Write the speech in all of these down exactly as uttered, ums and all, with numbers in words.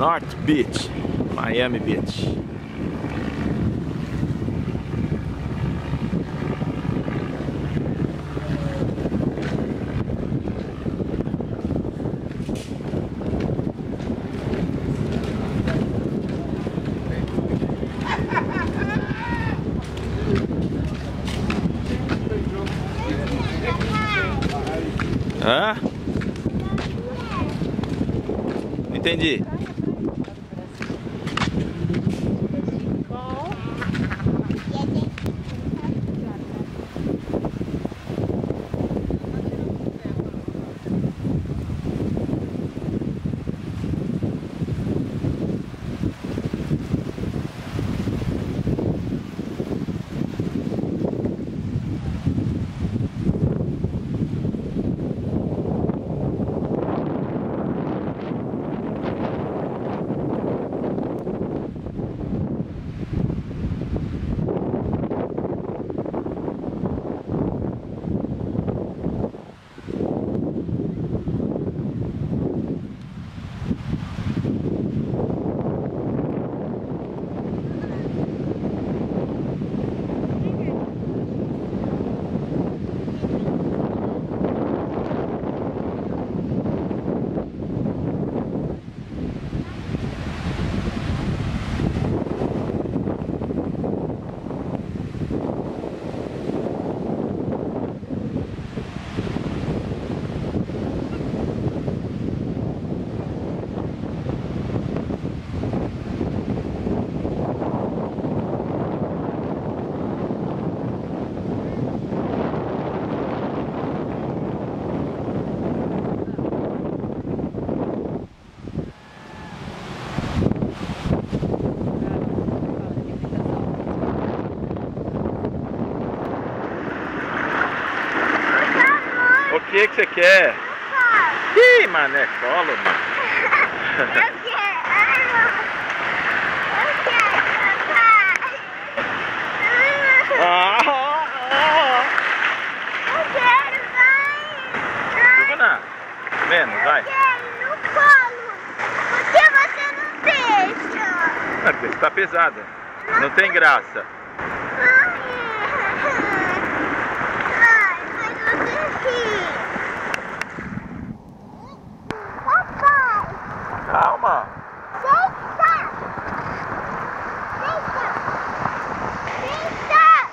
North Beach, Miami Beach. Hã? Não entendi. O que que você quer? Ih, mané, colo, mano. Eu quero. Eu quero, papai. Ah, ah, ah. Eu quero, vai. Giovana, menos, vai. Eu quero no colo. Por que você não deixa? Ah, porque você tá pesada. Não tem graça. Calma! Deita! Deita!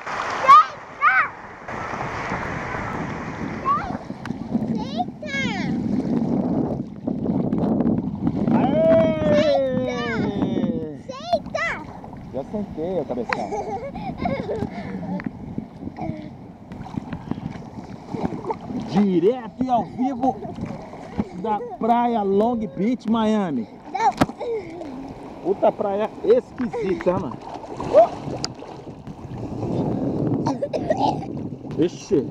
Deita! Deita! Deita! Já sentei, ô cabeção. Direto e ao vivo da praia Long Beach, Miami. Não! Puta praia esquisita, mano. Oh! Ixi.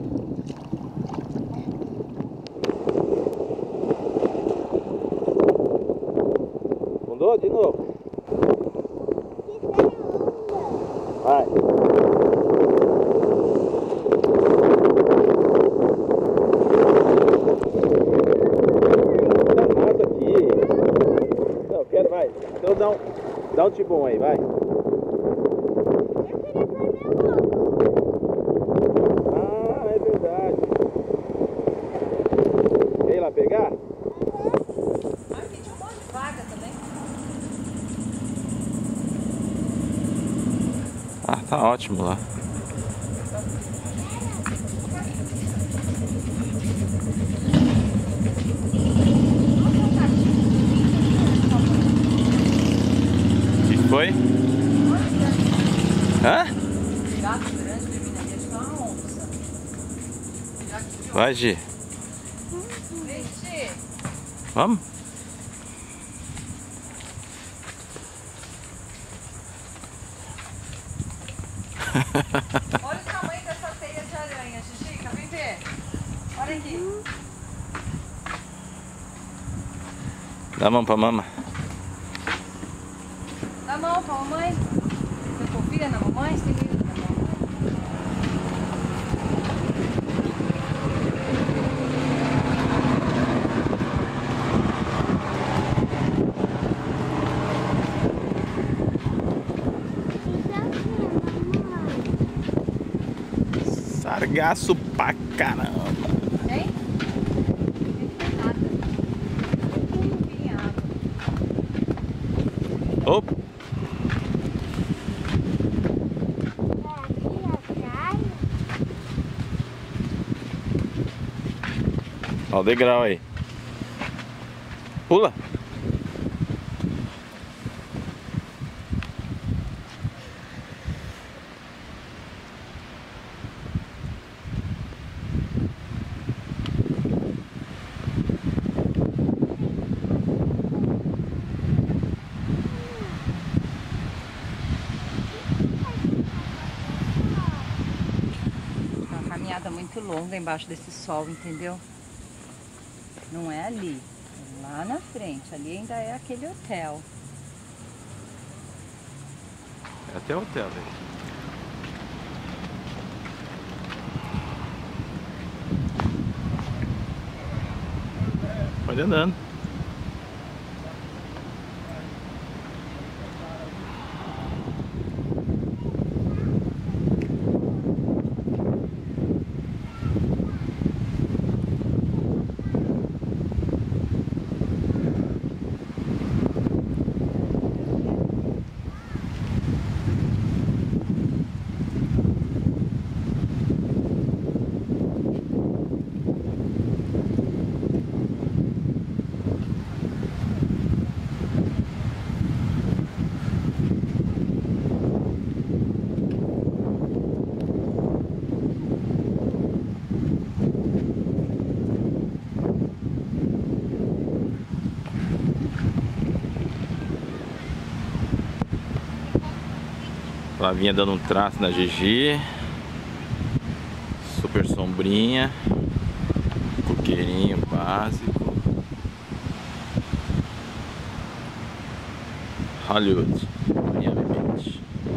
Fundou de novo? Vai. Vai, então dá um, dá um tibum aí, vai. Ah, é verdade. Quer ir lá pegar? Aqui tinha um monte de vaga também. Ah, tá ótimo lá. Foi? Hã? Gato grande, menina, ali é uma onça. Vai, Gi. Vixe! Vamos? Olha o tamanho dessa teia de aranha, Xixica, vem ver. Olha aqui. Dá a mão pra mama. Dá a mão pra mamãe. Você confia na mamãe? Você tem medo da mamãe? Sargaço pra caramba. Hein? Não tem nada. Não tem água. Opa. Olha o degrau aí. Pula. Uma caminhada muito longa embaixo desse sol, entendeu? Não é ali, é lá na frente. Ali ainda é aquele hotel. É até o hotel, velho. Pode andando. Flavinha dando um traço na G G. Super sombrinha. Coqueirinho básico. Hollywood. Miami Beach.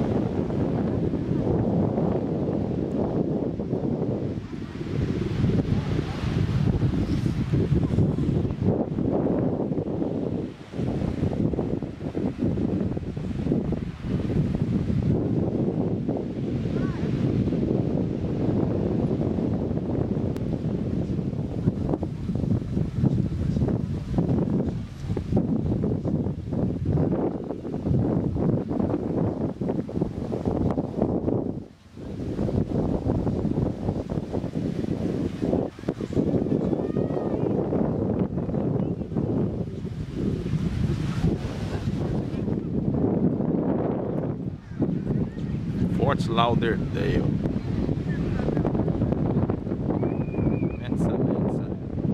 Fort Lauderdale. Mensa, mensa.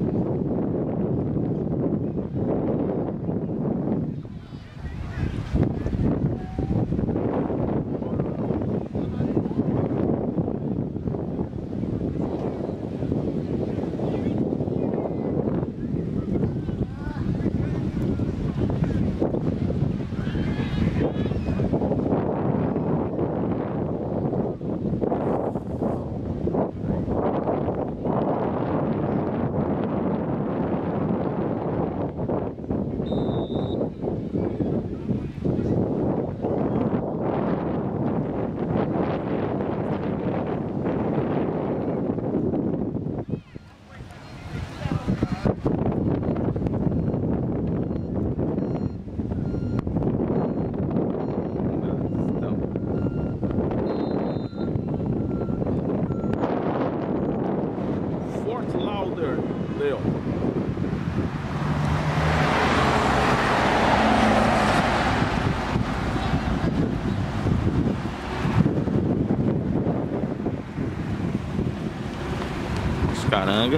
Caranga.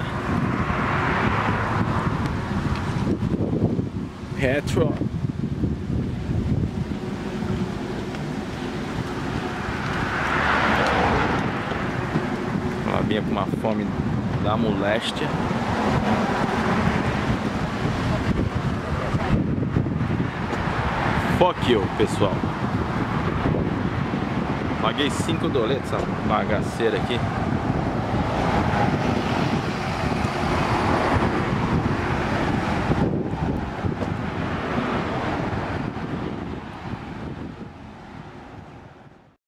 Retro. Ela vinha com uma fome da moléstia. Fuck you, pessoal. Paguei cinco doletas essa bagaceira aqui.